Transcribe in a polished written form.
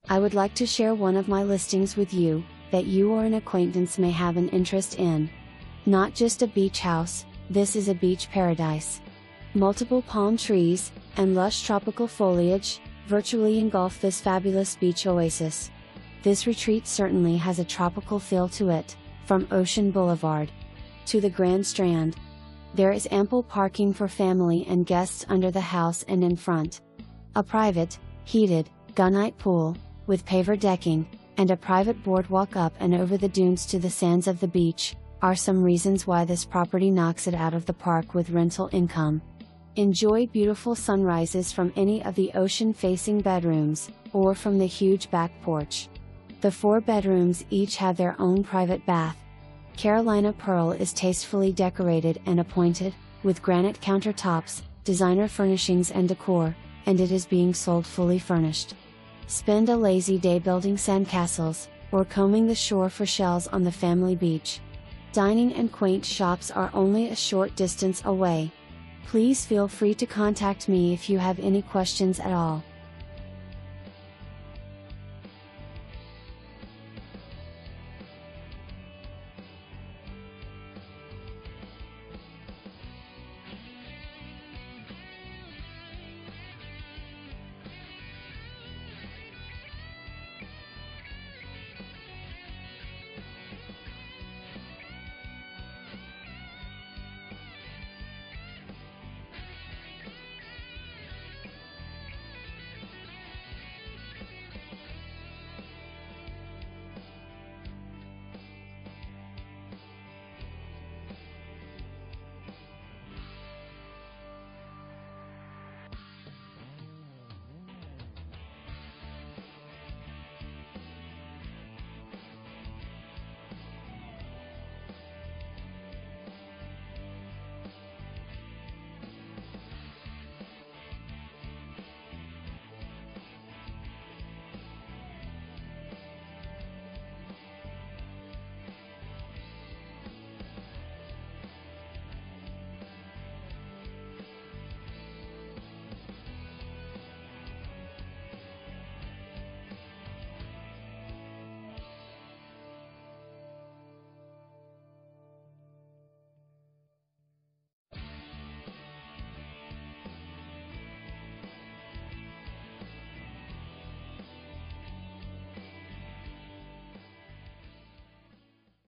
I would like to share one of my listings with you, that you or an acquaintance may have an interest in. Not just a beach house, this is a beach paradise. Multiple palm trees, and lush tropical foliage, virtually engulf this fabulous beach oasis. This retreat certainly has a tropical feel to it, from Ocean Boulevard to the Grand Strand. There is ample parking for family and guests under the house and in front. A private, heated, gunite pool, with paver decking, and a private boardwalk up and over the dunes to the sands of the beach, are some reasons why this property knocks it out of the park with rental income. Enjoy beautiful sunrises from any of the ocean-facing bedrooms, or from the huge back porch. The 4 bedrooms each have their own private bath. Carolina Pearl is tastefully decorated and appointed, with granite countertops, designer furnishings and decor, and it is being sold fully furnished. Spend a lazy day building sandcastles, or combing the shore for shells on the family beach. Dining and quaint shops are only a short distance away. Please feel free to contact me if you have any questions at all.